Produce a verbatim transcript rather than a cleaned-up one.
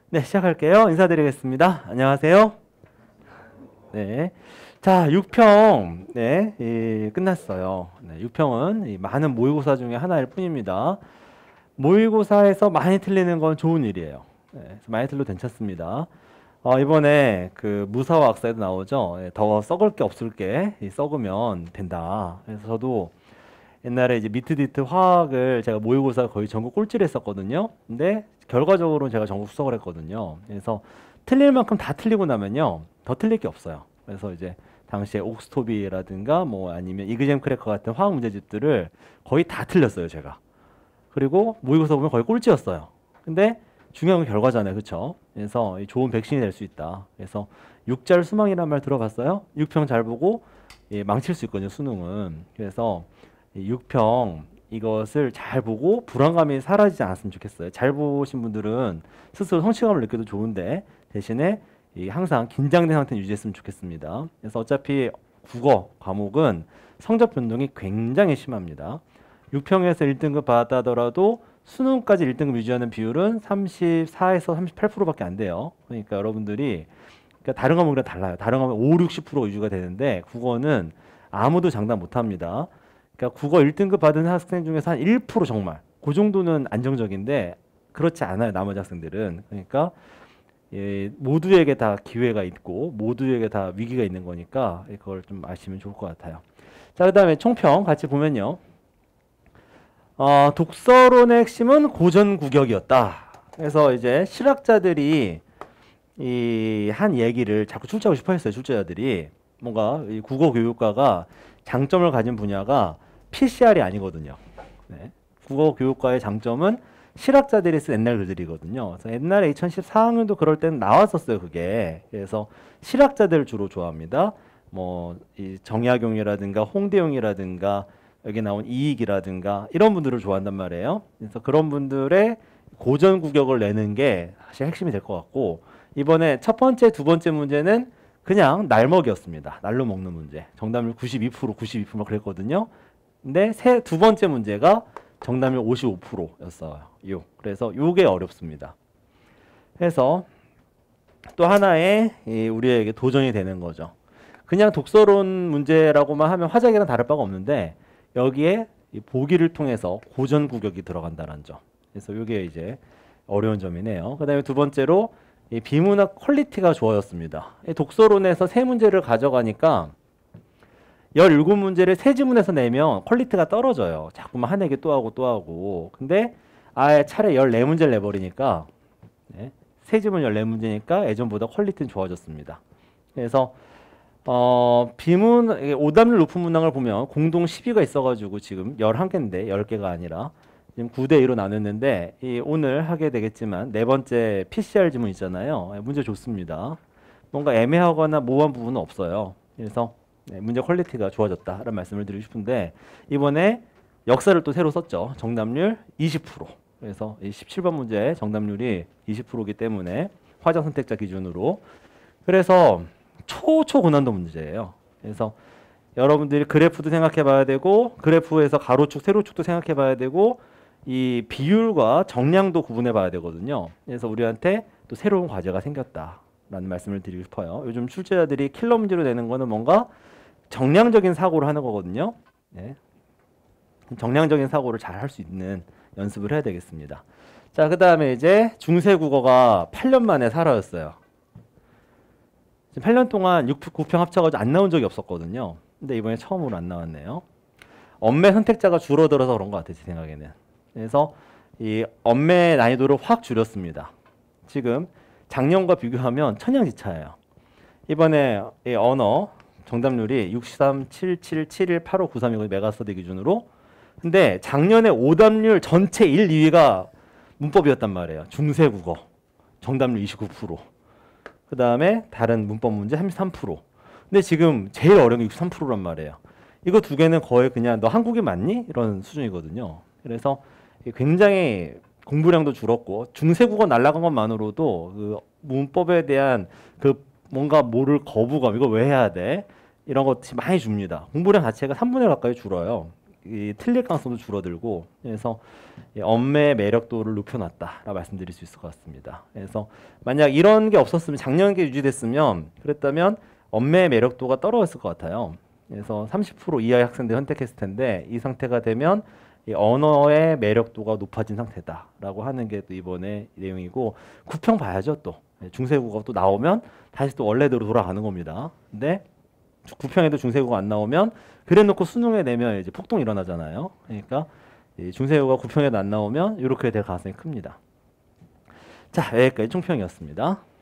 네, 시작할게요. 인사드리겠습니다. 안녕하세요. 네. 자, 육 평. 네, 이, 끝났어요. 네, 육 평은 이 많은 모의고사 중에 하나일 뿐입니다. 모의고사에서 많이 틀리는 건 좋은 일이에요. 네, 그래서 많이 틀려도 괜찮습니다. 어, 이번에 그 무사와 악사에도 나오죠. 예, 더 썩을 게 없을 게 이 썩으면 된다. 그래서 저도 옛날에 이제 미트디트 화학을 제가 모의고사 거의 전국 꼴찌를 했었거든요. 근데 결과적으로는 제가 전국 수석을 했거든요. 그래서 틀릴 만큼 다 틀리고 나면요, 더 틀릴 게 없어요. 그래서 이제 당시에 옥스토비라든가 뭐 아니면 이그잼 크래커 같은 화학 문제집들을 거의 다 틀렸어요, 제가. 그리고 모의고사 보면 거의 꼴찌였어요. 근데 중요한 건 결과잖아요, 그렇죠? 그래서 좋은 백신이 될 수 있다. 그래서 육잘 수망이란 말 들어봤어요? 육 평 잘 보고 예, 망칠 수 있거든요, 수능은. 그래서 육 평 이것을 잘 보고 불안감이 사라지지 않았으면 좋겠어요. 잘 보신 분들은 스스로 성취감을 느껴도 좋은데 대신에 이 항상 긴장된 상태를 유지했으면 좋겠습니다. 그래서 어차피 국어 과목은 성적 변동이 굉장히 심합니다. 육 평에서 일 등급 받았더라도 수능까지 일 등급 유지하는 비율은 삼십사에서 삼십팔 퍼센트밖에 안 돼요. 그러니까 여러분들이 그러니까 다른 과목이랑 달라요. 다른 과목은 오, 육십 퍼센트 유지가 되는데 국어는 아무도 장담 못 합니다. 그러니까 국어 일 등급 받은 학생 중에서 한 일 퍼센트 정말 그 정도는 안정적인데 그렇지 않아요, 나머지 학생들은. 그러니까 예, 모두에게 다 기회가 있고 모두에게 다 위기가 있는 거니까 그걸 좀 아시면 좋을 것 같아요. 자, 그 다음에 총평 같이 보면요. 어, 독서론의 핵심은 고전구격이었다. 그래서 이제 실학자들이 이 한 얘기를 자꾸 출제하고 싶어 했어요. 출제자들이 뭔가 이 국어 교육과가 장점을 가진 분야가 피씨알이 아니거든요. 네. 국어 교육과의 장점은 실학자들이 쓴 옛날 글들이거든요. 그래서 옛날에 이천십사 학년도 그럴 때는 나왔었어요, 그게. 그래서 실학자들 주로 좋아합니다. 뭐 이 정약용이라든가 홍대용이라든가 여기 나온 이익이라든가 이런 분들을 좋아한단 말이에요. 그래서 그런 분들의 고전 구격을 내는 게 사실 핵심이 될 것 같고, 이번에 첫 번째, 두 번째 문제는 그냥 날먹이었습니다. 날로 먹는 문제. 정답률 구십이 퍼센트, 구십이 퍼센트 그랬거든요. 근데 세, 두 번째 문제가 정답률 오십오 퍼센트였어요. 요. 그래서 요게 어렵습니다. 그래서 또 하나의 이 우리에게 도전이 되는 거죠. 그냥 독서론 문제라고만 하면 화작이랑 다를 바가 없는데 여기에 이 보기를 통해서 고전 구격이 들어간다는 점. 그래서 이게 이제 어려운 점이네요. 그다음에 두 번째로 이 비문학 퀄리티가 좋아졌습니다. 이 독서론에서 세 문제를 가져가니까 열일곱 문제를 세 지문에서 내면 퀄리티가 떨어져요. 자꾸만 한 얘기 또 하고 또 하고. 근데 아예 차라리 열네 문제를 내버리니까 네, 세 지문 열네 문제니까 예전보다 퀄리티는 좋아졌습니다. 그래서 어, 비문, 오답률 높은 문항을 보면 공동 십 위가 있어가지고 지금 열한 개인데 열 개가 아니라 지금 구 대 이로 나눴는데 이 오늘 하게 되겠지만 네 번째 피씨알 지문 있잖아요. 문제 좋습니다. 뭔가 애매하거나 모호한 부분은 없어요. 그래서 네, 문제 퀄리티가 좋아졌다라는 말씀을 드리고 싶은데 이번에 역사를 또 새로 썼죠. 정답률 이십 퍼센트. 그래서 이 십칠 번 문제 정답률이 이십 퍼센트이기 때문에 화정 선택자 기준으로 그래서 초초 고난도 문제예요. 그래서 여러분들이 그래프도 생각해 봐야 되고 그래프에서 가로축, 세로축도 생각해 봐야 되고 이 비율과 정량도 구분해 봐야 되거든요. 그래서 우리한테 또 새로운 과제가 생겼다라는 말씀을 드리고 싶어요. 요즘 출제자들이 킬러 문제로 내는 거는 뭔가 정량적인 사고를 하는 거거든요. 네. 정량적인 사고를 잘 할 수 있는 연습을 해야 되겠습니다. 자, 그 다음에 이제 중세국어가 팔 년 만에 사라졌어요. 팔 년 동안 육, 구 평 합쳐가지고 안 나온 적이 없었거든요. 근데 이번에 처음으로 안 나왔네요. 엄매 선택자가 줄어들어서 그런 것 같아요, 제 생각에는. 그래서 이 엄매 난이도를 확 줄였습니다. 지금 작년과 비교하면 천양지차예요. 이번에 이 언어 정답률이 육십삼, 칠십칠, 칠십일, 팔십오, 구십삼이고 메가스터디 기준으로. 근데 작년에 오답률 전체 일, 이 위가 문법이었단 말이에요. 중세국어 정답률 이십구 퍼센트. 그 다음에 다른 문법 문제 삼십삼 퍼센트. 근데 지금 제일 어려운 게 육십삼 퍼센트란 말이에요. 이거 두 개는 거의 그냥 너 한국인 맞니? 이런 수준이거든요. 그래서 굉장히 공부량도 줄었고 중세국어 날라간 것만으로도 그 문법에 대한 그 뭔가 모를 거부감, 이거 왜 해야 돼? 이런 것 많이 줍니다. 공부량 자체가 삼분의 일 가까이 줄어요. 이 틀릴 가능성도 줄어들고 그래서 이 엄매의 매력도를 높여놨다라고 말씀드릴 수 있을 것 같습니다. 그래서 만약 이런 게 없었으면 작년에 유지됐으면 그랬다면 엄매의 매력도가 떨어졌을 것 같아요. 그래서 삼십 퍼센트 이하의 학생들 선택했을 텐데 이 상태가 되면 이 언어의 매력도가 높아진 상태다라고 하는 게 또 이번에 내용이고 구평 봐야죠 또 중세국어가 또 나오면 다시 또 원래대로 돌아가는 겁니다. 근데 구평에도 중세국어 안 나오면 그래놓고 수능에 내면 이제 폭동이 일어나잖아요. 그러니까 이 중세국어가 구평에도 안 나오면 이렇게 될 가능성이 큽니다. 자, 여기까지 총평이었습니다.